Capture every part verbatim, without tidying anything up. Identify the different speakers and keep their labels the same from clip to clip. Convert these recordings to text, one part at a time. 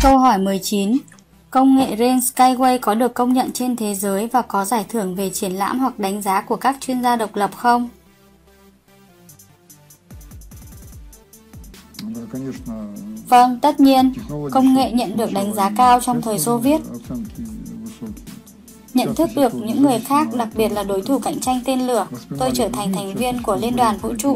Speaker 1: Câu hỏi mười chín. Công nghệ Ren Skyway có được công nhận trên thế giới và có giải thưởng về triển lãm hoặc đánh giá của các chuyên gia độc lập không? Vâng, tất nhiên. Công nghệ nhận được đánh giá cao trong thời Xô Viết. Nhận thức được những người khác, đặc biệt là đối thủ cạnh tranh tên lửa, tôi trở thành thành viên của Liên đoàn Vũ trụ.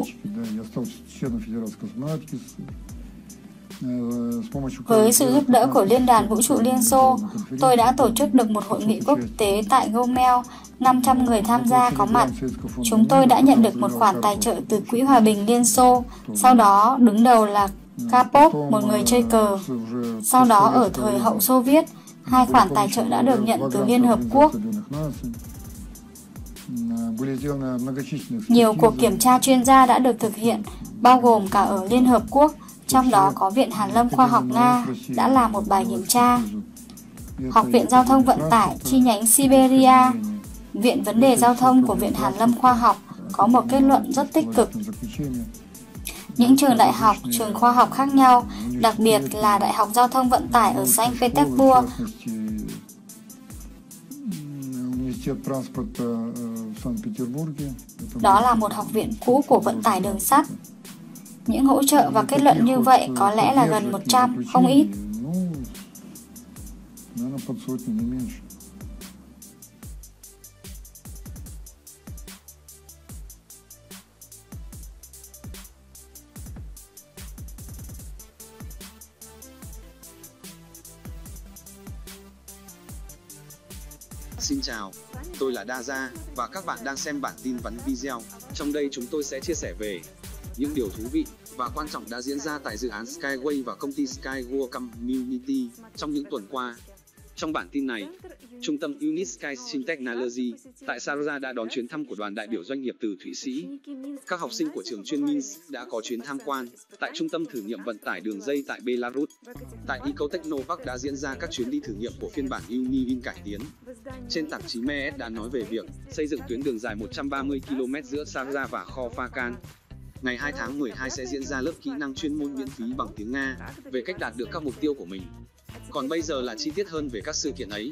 Speaker 1: Với sự giúp đỡ của Liên đoàn Vũ trụ Liên Xô, tôi đã tổ chức được một hội nghị quốc tế tại Gomel, năm trăm người tham gia có mặt. Chúng tôi đã nhận được một khoản tài trợ từ Quỹ Hòa bình Liên Xô, sau đó đứng đầu là Karpov, một người chơi cờ. Sau đó ở thời hậu Xô Viết, hai khoản tài trợ đã được nhận từ Liên Hợp Quốc. Nhiều cuộc kiểm tra chuyên gia đã được thực hiện, bao gồm cả ở Liên Hợp Quốc, trong đó có Viện Hàn lâm Khoa học Nga đã làm một bài kiểm tra. Học viện Giao thông Vận tải chi nhánh Siberia, Viện Vấn đề Giao thông của Viện Hàn lâm Khoa học có một kết luận rất tích cực. Những trường đại học, trường khoa học khác nhau, đặc biệt là Đại học Giao thông Vận tải ở Saint Petersburg, đó là một học viện cũ của vận tải đường sắt. Những hỗ trợ và kết luận như vậy có lẽ là gần một trăm, không ít.
Speaker 2: Xin chào, tôi là Daza và các bạn đang xem bản tin vắn video. Trong đây chúng tôi sẽ chia sẻ về những điều thú vị và quan trọng đã diễn ra tại dự án Skyway và công ty Skyworld Community trong những tuần qua. Trong bản tin này, Trung tâm Unit Sky Technology tại Sarosa đã đón chuyến thăm của đoàn đại biểu doanh nghiệp từ Thụy Sĩ. Các học sinh của trường chuyên Minsk đã có chuyến tham quan tại Trung tâm thử nghiệm vận tải đường dây tại Belarus. Tại Ecotechnopark đã diễn ra các chuyến đi thử nghiệm của phiên bản Univin cải tiến. Trên tạp chí mê ét đã nói về việc xây dựng tuyến đường dài một trăm ba mươi ki lô mét giữa Sarosa và Khorfakan. Ngày hai tháng mười hai sẽ diễn ra lớp kỹ năng chuyên môn miễn phí bằng tiếng Nga về cách đạt được các mục tiêu của mình. Còn bây giờ là chi tiết hơn về các sự kiện ấy.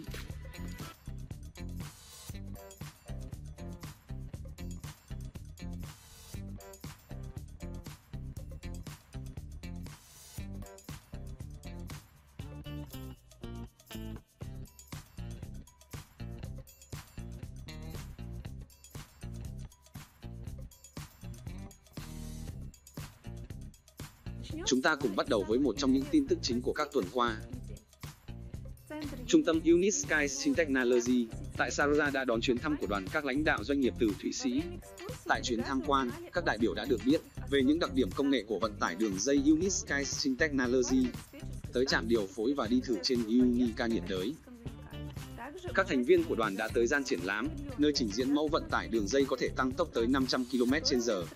Speaker 2: Chúng ta cùng bắt đầu với một trong những tin tức chính của các tuần qua. Trung tâm Unit Sky Technology tại Sarosa đã đón chuyến thăm của đoàn các lãnh đạo doanh nghiệp từ Thụy Sĩ. Tại chuyến tham quan, các đại biểu đã được biết về những đặc điểm công nghệ của vận tải đường dây Unit Sky Technology, tới trạm điều phối và đi thử trên Unica nhiệt đới. Các thành viên của đoàn đã tới gian triển lãm, nơi trình diễn mẫu vận tải đường dây có thể tăng tốc tới năm trăm ki lô mét trên giờ.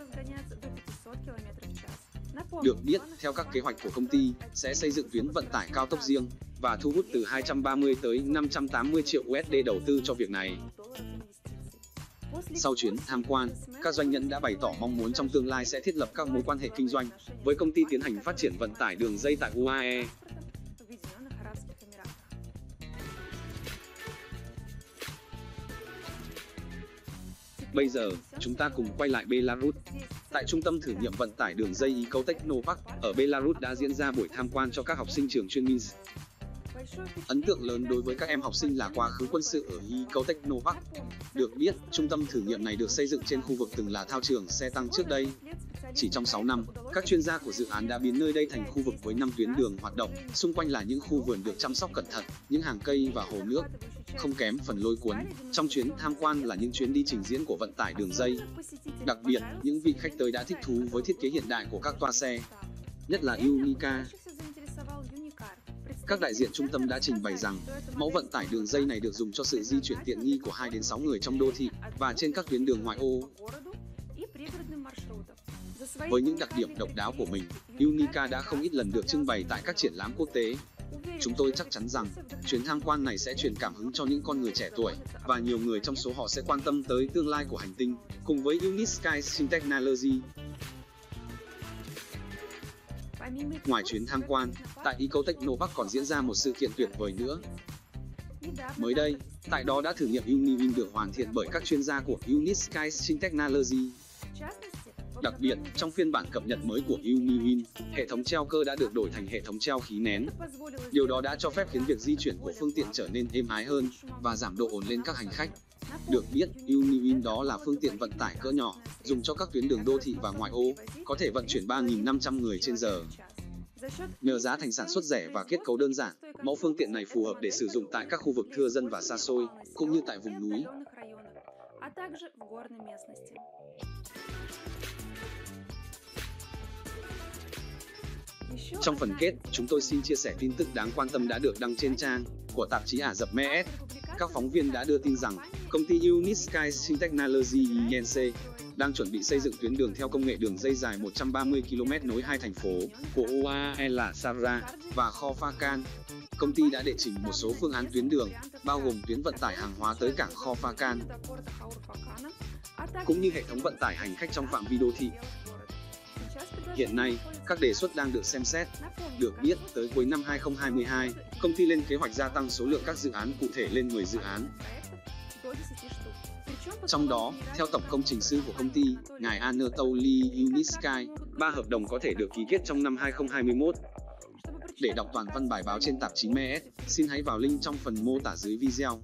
Speaker 2: Được biết, theo các kế hoạch của công ty, sẽ xây dựng tuyến vận tải cao tốc riêng và thu hút từ hai trăm ba mươi tới năm trăm tám mươi triệu u ét đê đầu tư cho việc này. Sau chuyến tham quan, các doanh nhân đã bày tỏ mong muốn trong tương lai sẽ thiết lập các mối quan hệ kinh doanh với công ty tiến hành phát triển vận tải đường dây tại u a e. Bây giờ, chúng ta cùng quay lại Belarus. Tại Trung tâm thử nghiệm vận tải đường dây Ecotechnopark ở Belarus đã diễn ra buổi tham quan cho các học sinh trường chuyên Minsk. Ấn tượng lớn đối với các em học sinh là quá khứ quân sự ở Ecotechnopark. Được biết, trung tâm thử nghiệm này được xây dựng trên khu vực từng là thao trường xe tăng trước đây. Chỉ trong sáu năm, các chuyên gia của dự án đã biến nơi đây thành khu vực với năm tuyến đường hoạt động, xung quanh là những khu vườn được chăm sóc cẩn thận, những hàng cây và hồ nước. Không kém phần lôi cuốn, trong chuyến tham quan là những chuyến đi trình diễn của vận tải đường dây. Đặc biệt, những vị khách tới đã thích thú với thiết kế hiện đại của các toa xe, nhất là Unica. Các đại diện trung tâm đã trình bày rằng, mẫu vận tải đường dây này được dùng cho sự di chuyển tiện nghi của hai đến sáu người trong đô thị và trên các tuyến đường ngoại ô. Với những đặc điểm độc đáo của mình, Unica đã không ít lần được trưng bày tại các triển lãm quốc tế. Chúng tôi chắc chắn rằng, chuyến tham quan này sẽ truyền cảm hứng cho những con người trẻ tuổi, và nhiều người trong số họ sẽ quan tâm tới tương lai của hành tinh, cùng với Unit Sky Technology. Ngoài chuyến tham quan, tại Ecotech Nova còn diễn ra một sự kiện tuyệt vời nữa. Mới đây, tại đó đã thử nghiệm Univin được hoàn thiện bởi các chuyên gia của Unisky Shin Technology. Đặc biệt, trong phiên bản cập nhật mới của Univin, hệ thống treo cơ đã được đổi thành hệ thống treo khí nén. Điều đó đã cho phép khiến việc di chuyển của phương tiện trở nên êm ái hơn và giảm độ ồn lên các hành khách. Được biết, Univin đó là phương tiện vận tải cỡ nhỏ, dùng cho các tuyến đường đô thị và ngoại ô, có thể vận chuyển ba nghìn năm trăm người trên giờ. Nhờ giá thành sản xuất rẻ và kết cấu đơn giản, mẫu phương tiện này phù hợp để sử dụng tại các khu vực thưa dân và xa xôi, cũng như tại vùng núi. Trong phần kết, chúng tôi xin chia sẻ tin tức đáng quan tâm đã được đăng trên trang của tạp chí Ả Rập Meed. Các phóng viên đã đưa tin rằng, công ty Unisky Shin Technology I N C đang chuẩn bị xây dựng tuyến đường theo công nghệ đường dây dài một trăm ba mươi ki lô mét nối hai thành phố của u a e là Sarra và Kho Phakan. Công ty đã đệ trình một số phương án tuyến đường, bao gồm tuyến vận tải hàng hóa tới cảng Kho Phakan, cũng như hệ thống vận tải hành khách trong phạm vi đô thị. Hiện nay, các đề xuất đang được xem xét. Được biết, tới cuối năm hai không hai hai, công ty lên kế hoạch gia tăng số lượng các dự án cụ thể lên mười dự án. Trong đó, theo tổng công trình sư của công ty, ngài Anatoly Unisky, ba hợp đồng có thể được ký kết trong năm hai không hai mốt. Để đọc toàn văn bài báo trên tạp chí Meed, xin hãy vào link trong phần mô tả dưới video.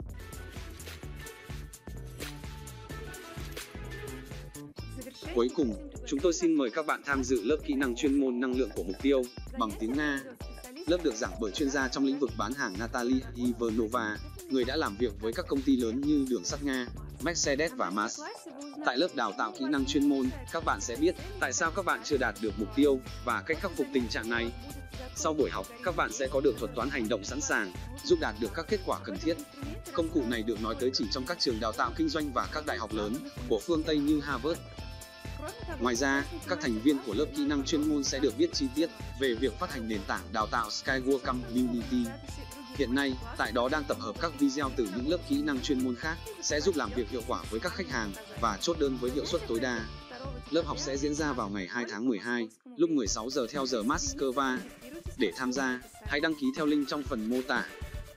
Speaker 2: Cuối cùng, chúng tôi xin mời các bạn tham dự lớp kỹ năng chuyên môn năng lượng của mục tiêu bằng tiếng Nga. Lớp được giảng bởi chuyên gia trong lĩnh vực bán hàng Natalia Ivanova, người đã làm việc với các công ty lớn như Đường sắt Nga, Mercedes và Mars. Tại lớp đào tạo kỹ năng chuyên môn, các bạn sẽ biết tại sao các bạn chưa đạt được mục tiêu và cách khắc phục tình trạng này. Sau buổi học, các bạn sẽ có được thuật toán hành động sẵn sàng, giúp đạt được các kết quả cần thiết. Công cụ này được nói tới chỉ trong các trường đào tạo kinh doanh và các đại học lớn của phương Tây như Harvard. Ngoài ra, các thành viên của lớp kỹ năng chuyên môn sẽ được biết chi tiết về việc phát hành nền tảng đào tạo Skyward Community. Hiện nay, tại đó đang tập hợp các video từ những lớp kỹ năng chuyên môn khác, sẽ giúp làm việc hiệu quả với các khách hàng và chốt đơn với hiệu suất tối đa. Lớp học sẽ diễn ra vào ngày hai tháng mười hai, lúc mười sáu giờ theo giờ Moscow. Để tham gia, hãy đăng ký theo link trong phần mô tả.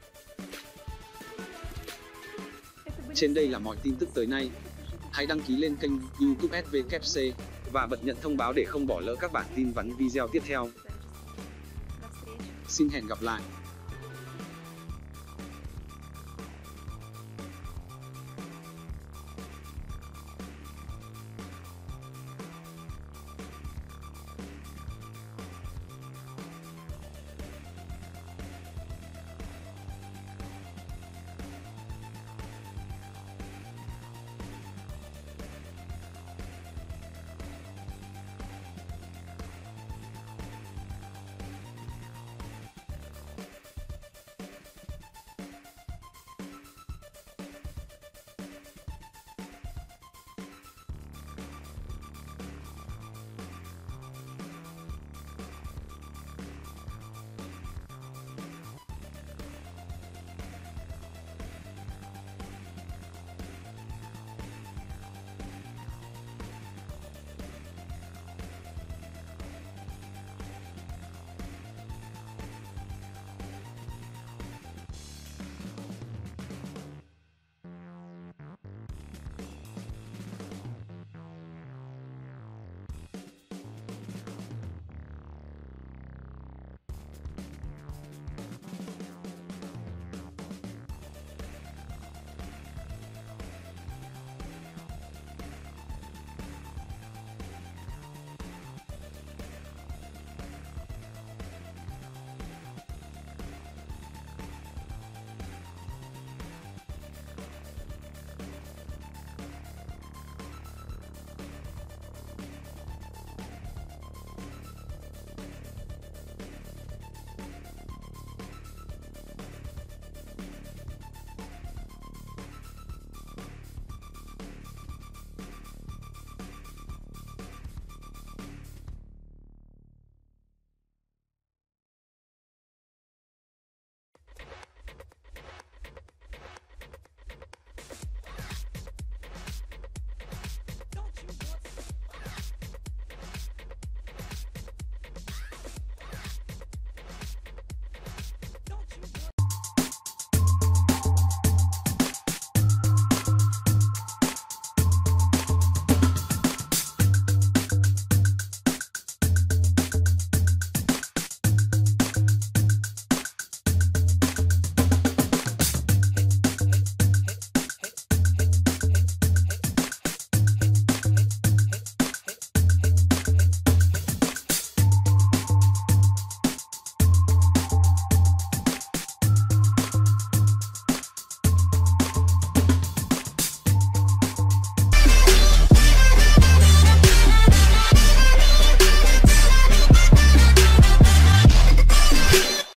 Speaker 2: Trên đây là mọi tin tức tới nay. Hãy đăng ký lên kênh YouTube ét vê kép xê và bật nhận thông báo để không bỏ lỡ các bản tin vắn video tiếp theo. Xin hẹn gặp lại!